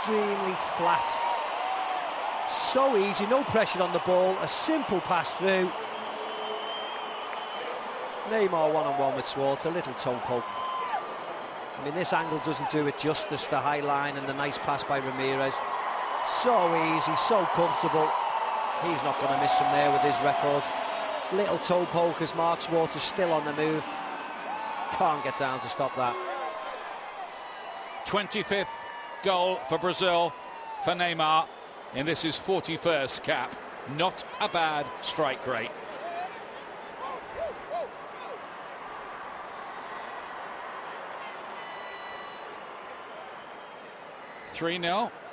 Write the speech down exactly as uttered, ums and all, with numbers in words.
extremely flat. So easy, no pressure on the ball, a simple pass through. Neymar one-on-one with Schwartz, a little toe poke. I mean, this angle doesn't do it justice, the high line and the nice pass by Ramirez. So easy, so comfortable. He's not going to miss from there with his record. Little toe poke as Mark Schwartz is still on the move. Can't get down to stop that. twenty-fifth goal for Brazil for Neymar in this his forty-first cap. Not a bad strike rate. three nil.